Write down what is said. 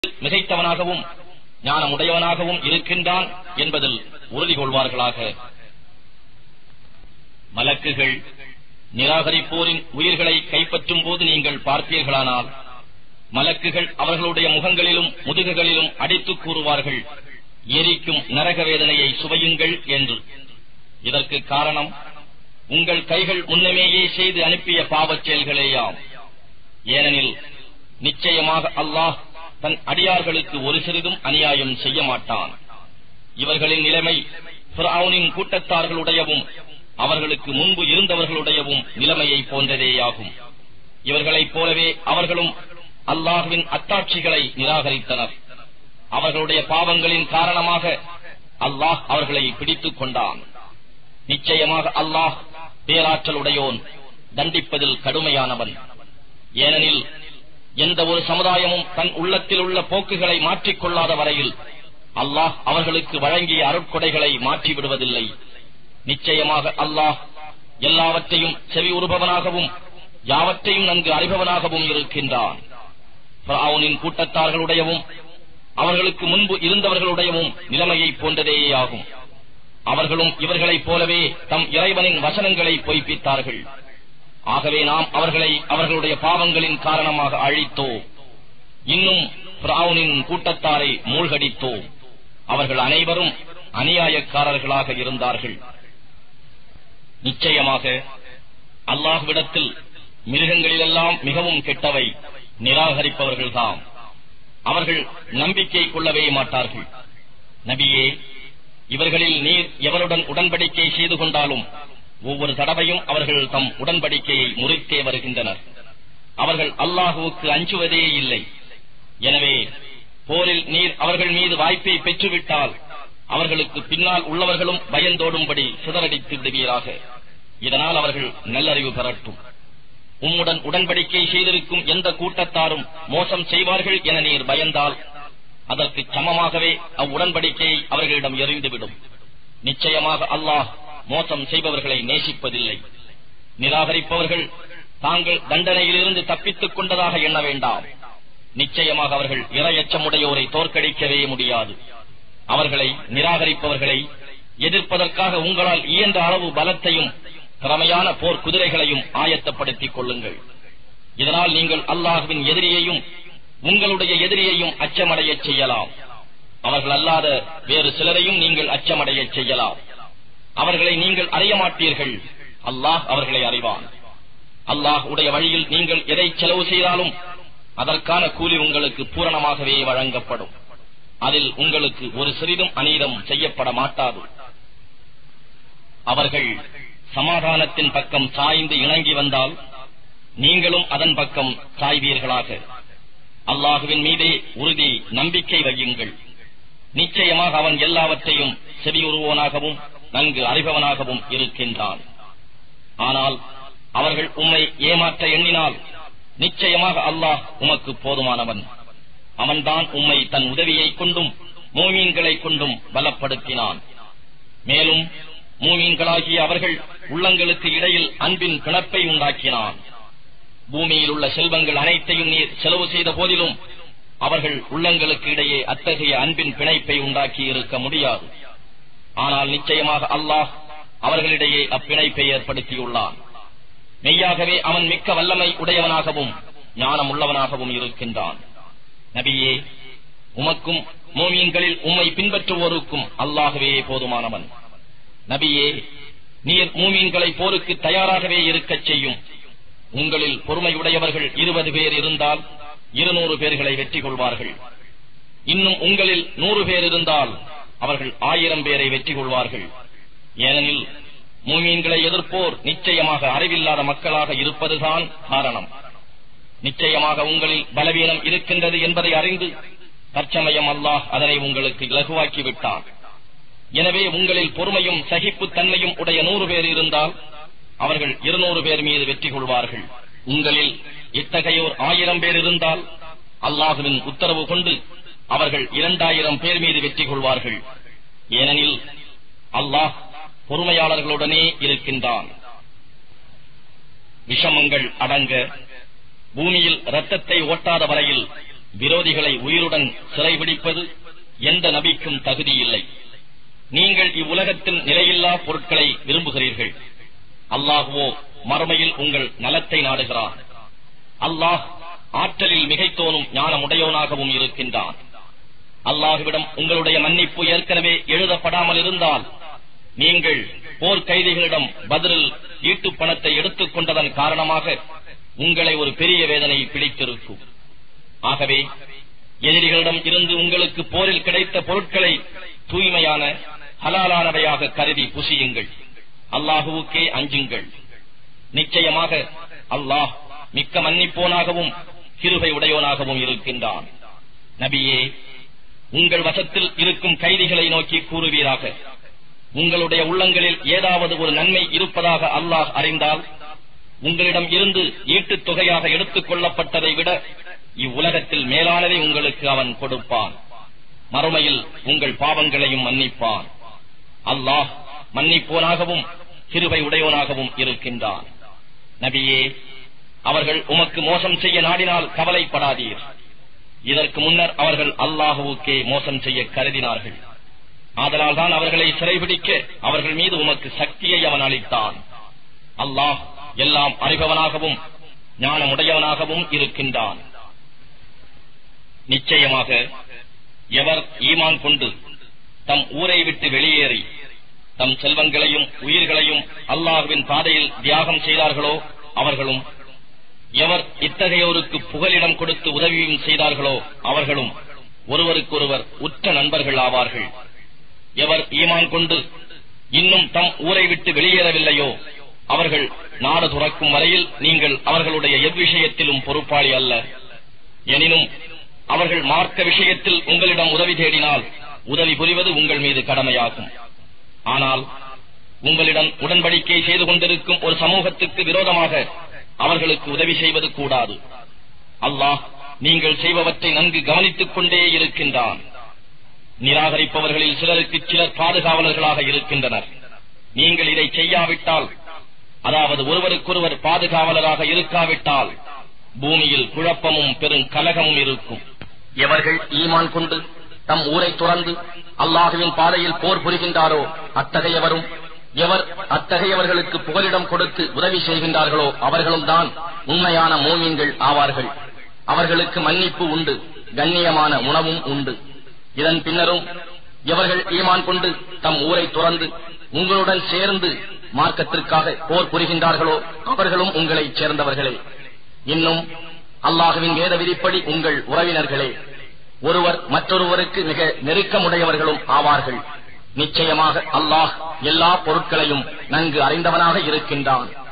மிகைத்தவனாகவும் ஞானமுடையவனாகவும் இருக்கின்றான் என்பதில் உறுதி கொள்வார்களாக. மலக்குகள் நிராகரிப்போரின் உயிர்களை கைப்பற்றும் போது நீங்கள் பார்த்தீர்களானால் மலக்குகள் அவர்களுடைய முகங்களிலும் முதுகுகளிலும் அடித்துக் கூறுவார்கள், எரிக்கும் நரக வேதனையை சுவையுங்கள் என்று. இதற்கு காரணம் உங்கள் கைகள் முன்னமேயே செய்து அனுப்பிய பாவச் செயல்களேயாம். ஏனெனில் நிச்சயமாக அல்லாஹ் தன் அடியார்களுக்கு ஒரு சிறிதும் அநியாயம் செய்ய மாட்டான். இவர்களின் நிலைமை ஃபிரௌனின் கூட்டத்தார்களுடையவும் அவர்களுக்கு முன்பு இருந்தவர்களுடையவும் நிலைமையை போன்றதேயாகும். இவர்களைப் போலவே அவர்களும் அல்லாஹ்வின் அத்தாட்சிகளை நிராகரித்தனர். அவர்களுடைய பாவங்களின் காரணமாக அல்லாஹ் அவர்களை பிடித்துக் கொண்டான். நிச்சயமாக அல்லாஹ் பேராற்றலுடையோன், தண்டிப்பதில் கடுமையானவன். ஏனெனில் எந்த ஒரு சமுதாயமும் தன் உள்ளத்தில் உள்ள போக்குகளை மாற்றிக்கொள்ளாத வரையில் அல்லாஹ் அவர்களுக்கு வழங்கிய அருட்கொடைகளை மாற்றிவிடுவதில்லை. நிச்சயமாக அல்லாஹ் எல்லாவற்றையும் செவி உறுபவனாகவும் யாவற்றையும் நன்கு அறிபவனாகவும் இருக்கின்றான். ஃபிரௌனின் கூட்டத்தார்களுடையவும் அவர்களுக்கு முன்பு இருந்தவர்களுடையவும் நிலைமையை போன்றதேயாகும். அவர்களும் இவர்களைப் போலவே தம் இறைவனின் வசனங்களை பொய்ப்பித்தார்கள். ஆகவே நாம் அவர்களை அவர்களுடைய பாவங்களின் காரணமாக அழித்தோம். இன்னும் ஃபிரௌனின் கூட்டத்தாரை மூழ்கடித்தோம். அவர்கள் அனைவரும் அநியாயக்காரர்களாக இருந்தார்கள். நிச்சயமாக அல்லாஹ்விடத்தில் மிருகங்களிலெல்லாம் மிகவும் கெட்டவை நிராகரிப்பவர்கள்தாம். அவர்கள் நம்பிக்கை கொள்ளவே மாட்டார்கள். நபியே, இவர்களில் நீர் எவருடன் உடன்படிக்கை செய்து கொண்டாலும் ஒவ்வொரு தடவையும் அவர்கள் தம் உடன்படிக்கையை முறித்தே வருகின்றனர். அவர்கள் அல்லாஹுவுக்கு அஞ்சுவதே இல்லை. எனவே போரில் நீர் அவர்கள் மீது வாய்ப்பை பெற்றுவிட்டால் அவர்களுக்கு பின்னால் உள்ளவர்களும் பயந்தோடும்படி சிதறடித்து விடுவீராக. இதனால் அவர்கள் நல்லறிவு பெறட்டும். உம்முடன் உடன்படிக்கை செய்திருக்கும் எந்த கூட்டத்தாரும் மோசம் செய்வார்கள் என நீர் பயந்தால் அதற்கு சமமாகவே அவ்வுடன்படிக்கையை அவர்களிடம் எறிந்துவிடும். நிச்சயமாக அல்லாஹ் மோசம் செய்பவர்களை நேசிப்பதில்லை. நிராகரிப்பவர்கள் தாங்கள் தண்டனையிலிருந்து தப்பித்துக் கொண்டதாக எண்ண வேண்டாம். நிச்சயமாக அவர்கள் இரையச்சமுடையோரை தோற்கடிக்கவே முடியாது. அவர்களை நிராகரிப்பவர்களை எதிர்ப்பதற்காக உங்களால் இயன்ற அளவு பலத்தையும் திறமையான போர் குதிரைகளையும் ஆயத்தப்படுத்திக் கொள்ளுங்கள். இதனால் நீங்கள் அல்லாஹ்வின் எதிரியையும் உங்களுடைய எதிரியையும் அச்சமடையச் செய்யலாம். அவர்கள் அல்லாத வேறு சிலரையும் நீங்கள் அச்சமடையச் செய்யலாம். அவர்களை நீங்கள் அறிய மாட்டீர்கள். அல்லாஹ் அவர்களை அறிவான். அல்லாஹ் உடைய வழியில் நீங்கள் எதை செலவு செய்தாலும் அதற்கான கூலி உங்களுக்கு பூரணமாகவே வழங்கப்படும். அதில் உங்களுக்கு ஒரு சிறிதும் அநீதம் செய்யப்பட மாட்டாது. அவர்கள் சமாதானத்தின் பக்கம் சாய்ந்து இணங்கி வந்தால் நீங்களும் அதன் பக்கம் சாய்வீர்களாக. அல்லாஹுவின் மீதே உறுதி நம்பிக்கை வையுங்கள். நிச்சயமாக அவன் எல்லாவற்றையும் செவியுறுவோனாகவும் நன்கு அறிபவனாகவும் இருக்கின்றான். ஆனால் அவர்கள் உம்மை ஏமாற்ற எண்ணினால் நிச்சயமாக அல்லாஹ் உமக்கு போதுமானவன். அவன்தான் உம்மை தன் உதவியை கொண்டும் மூமீன்களை கொண்டும் பலப்படுத்தினான். மேலும் மூமீன்களாகிய அவர்கள் உள்ளங்களுக்கு இடையில் அன்பின் பிணப்பை உண்டாக்கினான். பூமியில் உள்ள செல்வங்கள் அனைத்தையும் நீர் செலவு செய்த போதிலும் அவர்கள் உள்ளங்களுக்கு இடையே அத்தகைய அன்பின் பிணைப்பை உண்டாக்கி இருக்க முடியாது. ஆனால் நிச்சயமாக அல்லாஹ் அவர்களிடையே அப்பிணைப்பை ஏற்படுத்தியுள்ளான். மெய்யாகவே அவன் மிக்க வல்லமை உடையவனாகவும் ஞானம் உள்ளவனாகவும் இருக்கின்றான். நபியே, உமக்கும் மூமீன்களில் உம்மை பின்பற்றுவோருக்கும் அல்லாஹ்வே போதுமானவன். நபியே, நீர் மூமீன்களை போருக்கு தயாராகவே இருக்கச் செய்யும். உங்களில் பொறுமையுடையவர்கள் 20 பேர் இருந்தால் 200 பேர்களை வெற்றி கொள்வார்கள். இன்னும் உங்களில் 100 பேர் இருந்தால் அவர்கள் 1000 பேரை வெற்றி கொள்வார்கள். ஏனெனில் மூமீன்களை எதிர்ப்போர் நிச்சயமாக அறிவில்லாத மக்களாக இருப்பதுதான் காரணம். நிச்சயமாக உங்களில் பலவீனம் இருக்கின்றது என்பதை அறிந்து தற்சமயம் அல்லாஹ் அதனை உங்களுக்கு இலகுவாக்கி விட்டான். எனவே உங்களில் பொறுமையும் சகிப்புத் தன்மையும் உடைய 100 பேர் இருந்தால் அவர்கள் 200 பேர் மீது வெற்றி கொள்வார்கள். உங்களில் இத்தகையோர் 1000 பேர் இருந்தால் அல்லாஹுவின் உத்தரவு கொண்டு அவர்கள் 2000 பேர் மீது வெற்றி கொள்வார்கள். ஏனெனில் அல்லாஹ் பொறுமையாளர்களுடனே இருக்கின்றான். விஷமங்கள் அடங்க பூமியில் இரத்தத்தை ஓட்டாத வரையில் விரோதிகளை உயிருடன் சிறைபிடிப்பது எந்த நபிக்கும் தகுதியில்லை. நீங்கள் இவ்வுலகத்தில் நிலையில்லா பொருட்களை விரும்புகிறீர்கள். அல்லாஹுவோ மறுமையில் உங்கள் நலத்தை நாடுகிறார். அல்லாஹ் ஆற்றலில் மிகைத்தோனும் ஞானமுடையவனாகவும் இருக்கின்றான். அல்லாஹுவிடம் உங்களுடைய மன்னிப்பு ஏற்கனவே எழுதப்படாமல் இருந்தால் நீங்கள் போர் கைதிகளிடம் பதிலில் ஈட்டு பணத்தை எடுத்துக் கொண்டதன் காரணமாக உங்களை ஒரு பெரிய வேதனை பிடித்திருக்கும். ஆகவே எதிரிகளிடம் இருந்து உங்களுக்கு போரில் கிடைத்த பொருட்களை தூய்மையான ஹலாலானவையாக கருதி புசியுங்கள். அல்லாஹுவுக்கே அஞ்சுங்கள். நிச்சயமாக அல்லாஹ் மிக்க மன்னிப்போனாகவும் கிருபை உடையோனாகவும் இருக்கின்றான். நபியே, உங்கள் வசத்தில் இருக்கும் கைதிகளை நோக்கி கூறுவீராக, உங்களுடைய உள்ளங்களில் ஏதாவது ஒரு நன்மை இருப்பதாக அல்லாஹ் அறிந்தால் உங்களிடம் இருந்து ஈட்டுத் தொகையாக எடுத்துக் கொள்ளப்பட்டதை விட இவ்வுலகத்தில் மேலானதை உங்களுக்கு அவன் கொடுப்பான். மறுமையில் உங்கள் பாவங்களையும் மன்னிப்பான். அல்லாஹ் மன்னிப்போனாகவும் கிருபை உடையோனாகவும் இருக்கின்றான். நபியே, அவர்கள் உமக்கு மோசம் செய்ய நாடினால் கவலைப்படாதீர். இதற்கு முன்னர் அவர்கள் அல்லாஹுவுக்கே மோசம் செய்ய கருதினார்கள். ஆதலால் தான் அவர்களை சிறைபிடிக்க அவர்கள் மீது உமக்கு சக்தியை அவன் அளித்தான். அல்லாஹ் எல்லாம் அறிபவனாகவும் ஞானமுடையவனாகவும் இருக்கின்றான். நிச்சயமாக எவர் ஈமான் கொண்டு தம் ஊரை விட்டு வெளியேறி தம் செல்வங்களையும் உயிர்களையும் அல்லாஹ்வின் பாதையில் தியாகம் செய்தார்களோ அவர்களும், எவர் இத்தகையோருக்கு புகலிடம் கொடுத்து உதவியும் செய்தார்களோ அவர்களும் ஒருவருக்கொருவர் உற்ற நண்பர்கள் ஆவார்கள். எவர் ஈமான் கொண்டு இன்னும் தம் ஊரை விட்டு வெளியேறவில்லையோ அவர்கள் நாடு துறக்கும் வரையில் நீங்கள் அவர்களுடைய எவ்விஷயத்திலும் பொறுப்பாளி அல்ல. எனினும் அவர்கள் மார்க்க விஷயத்தில் உங்களிடம் உதவி தேடினால் உதவி புரிவது உங்கள் மீது கடமையாகும். ஆனால் உங்களிடம் உடன்படிக்கை செய்து கொண்டிருக்கும் ஒரு சமூகத்துக்கு விரோதமாக அவர்களுக்கு உதவி செய்வது கூடாது. அல்லாஹ் நீங்கள் செய்பவற்றை நன்கு கவனித்துக் கொண்டே இருக்கின்றான். நிராகரிப்பவர்களில் சிலருக்கு சிலர் பாதுகாவலர்களாக இருக்கின்றனர். நீங்கள் இதை செய்யாவிட்டால், அதாவது ஒருவருக்கொருவர் பாதுகாவலராக இருக்காவிட்டால் பூமியில் குழப்பமும் பெரும் கலகமும் இருக்கும். எவர்கள் ஈமான் கொண்டு தம் ஊரை துறந்து அல்லாஹுவின் பாதையில் போர் புரிகின்றாரோ அத்தகையவரும், எவர் அத்தகையவர்களுக்கு புகலிடம் கொடுத்து உதவி செய்கின்றார்களோ அவர்களும் தான் உண்மையான மூமின்கள் ஆவார்கள். அவர்களுக்கு மன்னிப்பு உண்டு, கண்ணியமான உணவும் உண்டு. இதன் பின்னரும் எவர்கள் ஈமான் கொண்டு தம் ஊரை துறந்து உங்களுடன் சேர்ந்து மார்க்கத்திற்காக போர் புரிகின்றார்களோ அவர்களும் உங்களைச் சேர்ந்தவர்களே. இன்னும் அல்லாஹுவின் வேத விதிப்படி உங்கள் உறவினர்களே. ஒருவர் மற்றொருவருக்கு மிக நெருக்கமுடையவர்களும் ஆவார்கள். நிச்சயமாக அல்லாஹ் எல்லா பொருட்களையும் நன்கு அறிந்தவனாக இருக்கின்றான்.